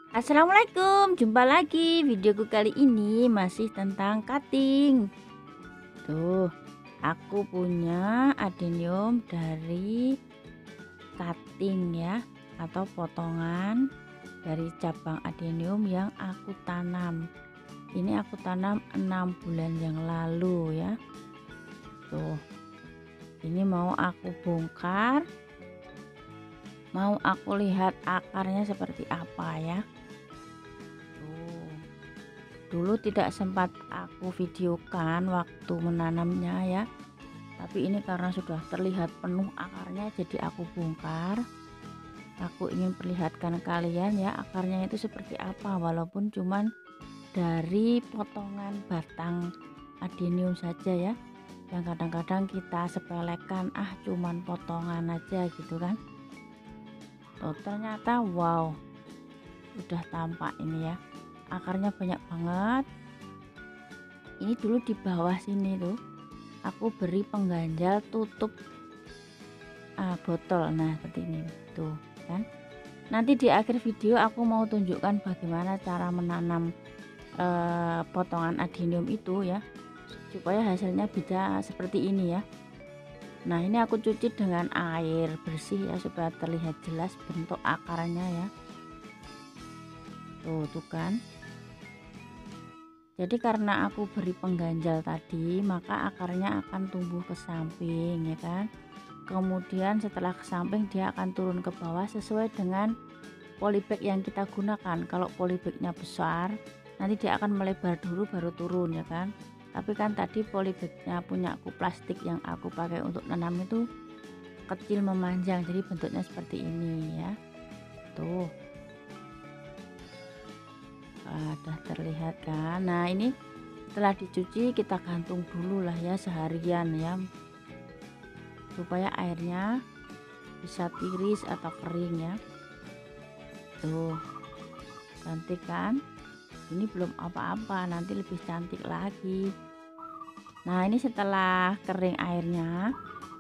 Assalamualaikum, jumpa lagi. Videoku kali ini masih tentang cutting. Tuh, aku punya adenium dari cutting ya, atau potongan dari cabang adenium yang aku tanam. Ini aku tanam 6 bulan yang lalu ya. Tuh, ini mau aku bongkar, mau aku lihat akarnya seperti apa ya. Dulu tidak sempat aku videokan waktu menanamnya ya, tapi ini karena sudah terlihat penuh akarnya, jadi aku bongkar. Aku ingin perlihatkan kalian ya akarnya itu seperti apa, walaupun cuman dari potongan batang adenium saja ya, yang kadang-kadang kita sepelekan, cuman potongan aja gitu kan. Oh, ternyata wow, udah tampak ini ya, akarnya banyak banget. Ini dulu di bawah sini tuh aku beri pengganjal tutup botol. Nah seperti ini tuh kan. Nanti di akhir video aku mau tunjukkan bagaimana cara menanam potongan adenium itu ya, supaya hasilnya bisa seperti ini ya. Nah ini aku cuci dengan air bersih ya, supaya terlihat jelas bentuk akarnya ya. Tuh kan. Jadi karena aku beri pengganjal tadi, maka akarnya akan tumbuh ke samping ya kan. Kemudian setelah ke samping dia akan turun ke bawah sesuai dengan polybag yang kita gunakan. Kalau polybagnya besar, nanti dia akan melebar dulu baru turun ya kan. Tapi kan tadi polybagnya punya aku plastik yang aku pakai untuk nanam itu kecil memanjang, jadi bentuknya seperti ini ya. Tuh. Sudah terlihat kan. Nah ini setelah dicuci kita gantung dulu lah ya seharian ya, supaya airnya bisa tiris atau kering ya. Tuh cantik kan. Ini belum apa-apa, nanti lebih cantik lagi. Nah ini setelah kering airnya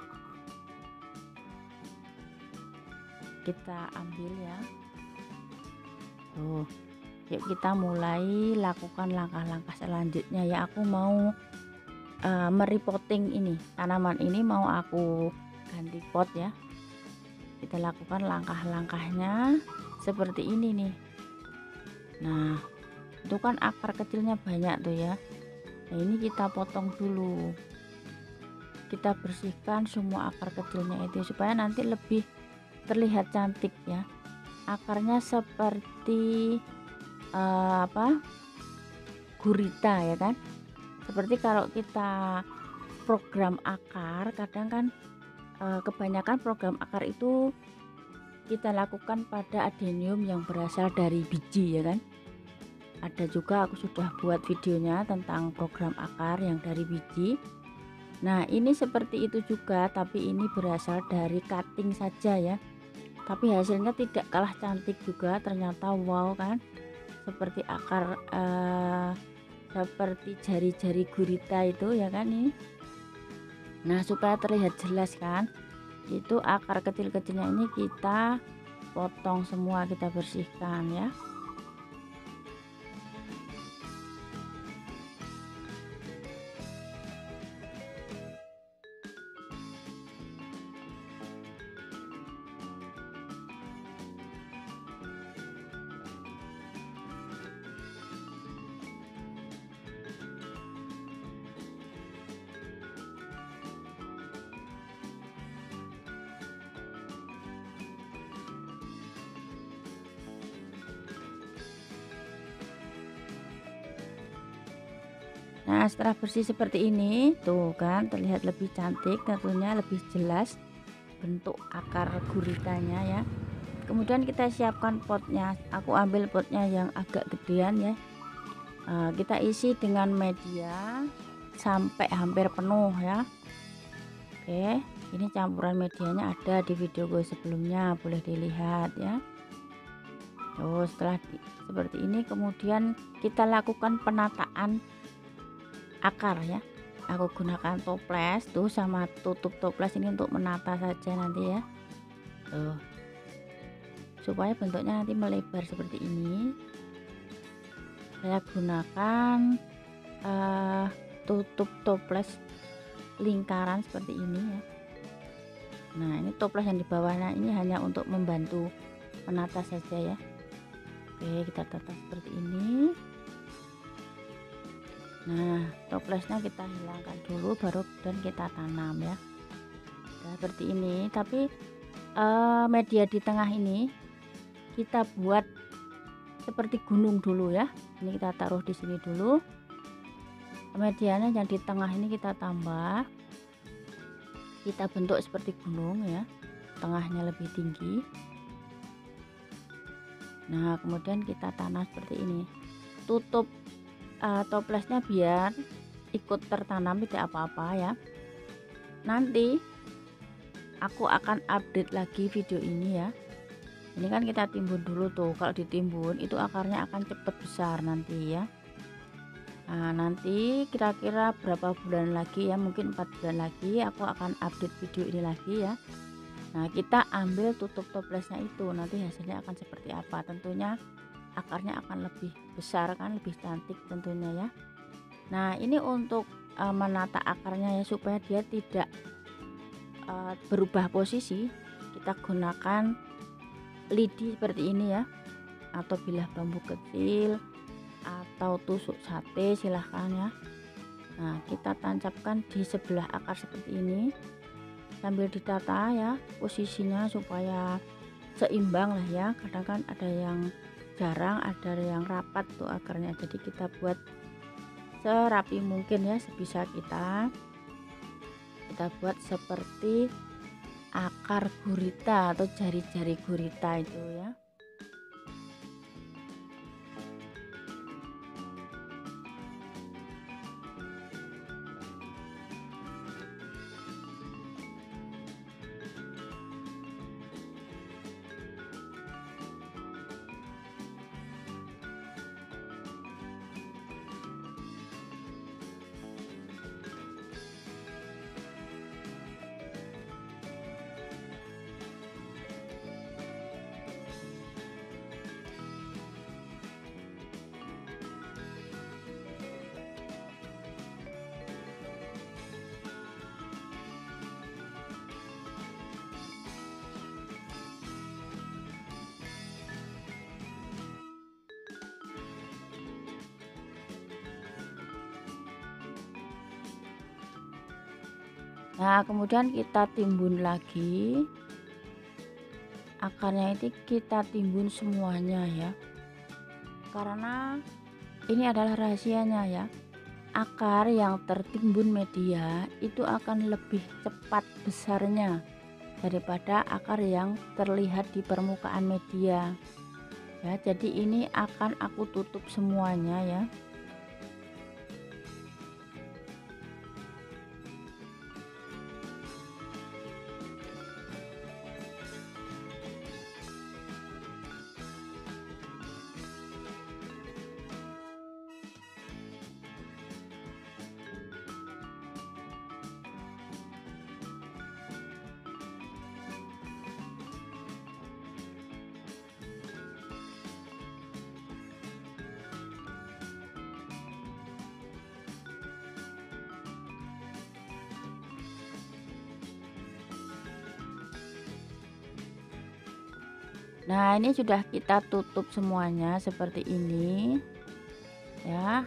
kita ambil ya. Tuh, yuk kita mulai lakukan langkah-langkah selanjutnya ya. Aku mau merepotting ini, tanaman ini mau aku ganti pot ya. Kita lakukan langkah-langkahnya seperti ini nih. Nah itu kan akar kecilnya banyak tuh ya. Nah ini kita potong dulu, kita bersihkan semua akar kecilnya itu supaya nanti lebih terlihat cantik ya. Akarnya seperti gurita ya kan. Seperti kalau kita program akar, kadang kan kebanyakan program akar itu kita lakukan pada adenium yang berasal dari biji ya kan. Ada juga aku sudah buat videonya tentang program akar yang dari biji. Nah ini seperti itu juga, tapi ini berasal dari cutting saja ya, tapi hasilnya tidak kalah cantik juga ternyata. Wow kan, seperti akar seperti jari-jari gurita itu ya kan ini. Nah supaya terlihat jelas kan, itu akar kecil-kecilnya ini kita potong semua, kita bersihkan ya. Nah setelah bersih seperti ini tuh kan, terlihat lebih cantik, tentunya lebih jelas bentuk akar guritanya ya. Kemudian kita siapkan potnya. Aku ambil potnya yang agak gedean ya. Kita isi dengan media sampai hampir penuh ya. Oke, ini campuran medianya ada di video gue sebelumnya, boleh dilihat ya. Setelah seperti ini kemudian kita lakukan penataan akar ya. Aku gunakan toples tuh sama tutup toples ini untuk menata saja nanti ya. Tuh, supaya bentuknya nanti melebar seperti ini. Saya gunakan tutup toples lingkaran seperti ini ya. Nah, ini toples yang di bawahnya ini hanya untuk membantu menata saja ya. Oke, kita tata seperti ini. Nah, toplesnya kita hilangkan dulu, baru dan kita tanam ya. Nah, seperti ini. Tapi media di tengah ini kita buat seperti gunung dulu ya. Ini kita taruh di sini dulu. Medianya yang di tengah ini kita tambah, kita bentuk seperti gunung ya, tengahnya lebih tinggi. Nah, kemudian kita tanam seperti ini. Tutup toplesnya biar ikut tertanam, tidak apa-apa ya. Nanti aku akan update lagi video ini ya. Ini kan kita timbun dulu tuh. Kalau ditimbun itu akarnya akan cepat besar nanti ya. Nah, nanti kira-kira berapa bulan lagi ya, mungkin 4 bulan lagi aku akan update video ini lagi ya. Nah, kita ambil tutup toplesnya itu, nanti hasilnya akan seperti apa. Tentunya akarnya akan lebih besar kan, lebih cantik tentunya ya. Nah, ini untuk menata akarnya ya, supaya dia tidak berubah posisi. Kita gunakan lidi seperti ini ya, atau bilah bambu kecil, atau tusuk sate, silahkan ya. Nah, kita tancapkan di sebelah akar seperti ini sambil ditata ya posisinya supaya seimbang lah ya. Kadang kan ada yang jarang, ada yang rapat tuh akarnya, jadi kita buat serapi mungkin ya, sebisa kita buat seperti akar gurita atau jari-jari gurita itu ya. Nah, kemudian kita timbun lagi akarnya, itu kita timbun semuanya ya, karena ini adalah rahasianya ya. Akar yang tertimbun media itu akan lebih cepat besarnya daripada akar yang terlihat di permukaan media ya. Jadi ini akan aku tutup semuanya ya. Nah, ini sudah kita tutup semuanya seperti ini ya.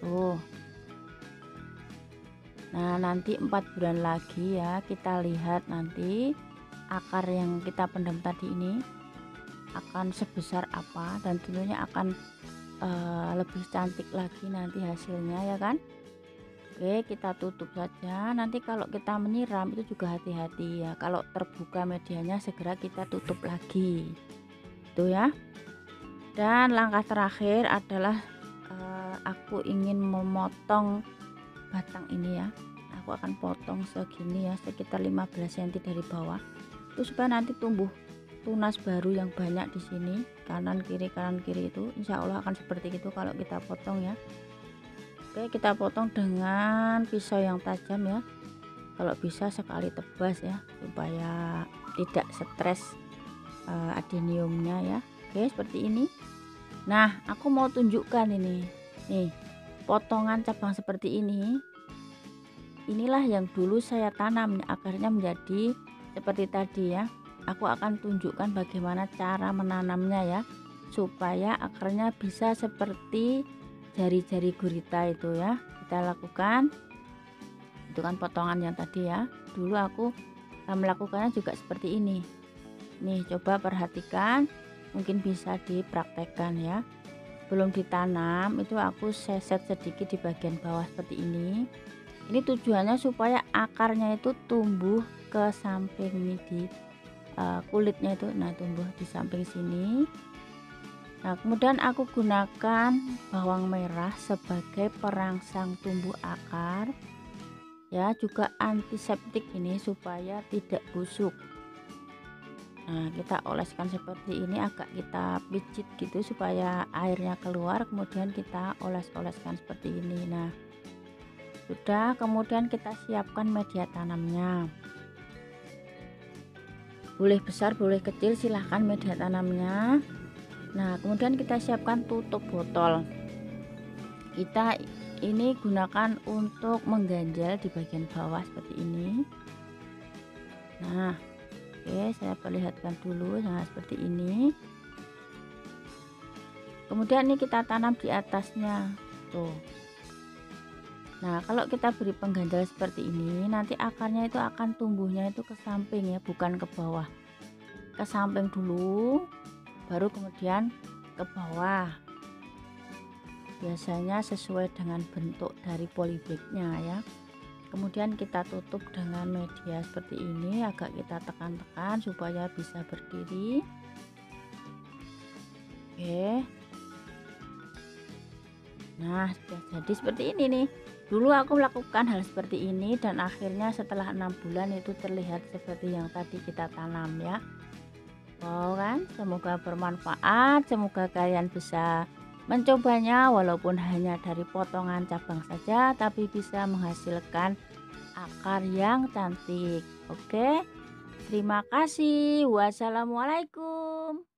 Nah, nanti 4 bulan lagi ya, kita lihat nanti akar yang kita pendam tadi ini akan sebesar apa, dan tentunya akan lebih cantik lagi nanti hasilnya ya kan. Oke, kita tutup saja. Nanti kalau kita menyiram itu juga hati-hati ya, kalau terbuka medianya segera kita tutup lagi itu ya. Dan langkah terakhir adalah aku ingin memotong batang ini ya. Aku akan potong segini ya, sekitar 15 cm dari bawah, itu supaya nanti tumbuh tunas baru yang banyak di sini, kanan kiri itu insya Allah akan seperti itu kalau kita potong ya. Oke, kita potong dengan pisau yang tajam ya, kalau bisa sekali tebas ya, supaya tidak stres adeniumnya ya. Oke, seperti ini. Nah, aku mau tunjukkan ini. Nih, potongan cabang seperti ini. Inilah yang dulu saya tanam, akarnya menjadi seperti tadi ya. Aku akan tunjukkan bagaimana cara menanamnya ya, supaya akarnya bisa seperti jari-jari gurita itu ya. Kita lakukan. Itu kan potongan yang tadi ya. Dulu aku melakukannya juga seperti ini. Nih, coba perhatikan, mungkin bisa dipraktekkan ya. Belum ditanam itu aku seset sedikit di bagian bawah seperti ini. Ini tujuannya supaya akarnya itu tumbuh ke samping ini di kulitnya itu, nah tumbuh di samping sini. Nah, kemudian aku gunakan bawang merah sebagai perangsang tumbuh akar ya, juga antiseptik ini supaya tidak busuk. Nah, kita oleskan seperti ini, agak kita pijit gitu supaya airnya keluar, kemudian kita oles-oleskan seperti ini. Nah, sudah, kemudian kita siapkan media tanamnya. Boleh besar, boleh kecil, silahkan media tanamnya. Nah, kemudian kita siapkan tutup botol. Kita ini gunakan untuk mengganjal di bagian bawah seperti ini. Nah, oke, saya perlihatkan dulu. Nah, seperti ini. Kemudian ini kita tanam di atasnya tuh. Nah, kalau kita beri pengganjal seperti ini, nanti akarnya itu akan tumbuhnya itu ke samping ya, bukan ke bawah. Ke samping dulu, baru kemudian ke bawah. Biasanya sesuai dengan bentuk dari polybagnya ya. Kemudian kita tutup dengan media seperti ini, agak kita tekan-tekan supaya bisa berdiri. Oke. Nah, sudah jadi seperti ini nih. Dulu aku melakukan hal seperti ini dan akhirnya setelah 6 bulan itu terlihat seperti yang tadi kita tanam ya. Wow kan, semoga bermanfaat, semoga kalian bisa mencobanya walaupun hanya dari potongan cabang saja, tapi bisa menghasilkan akar yang cantik. Oke, terima kasih. Wassalamualaikum.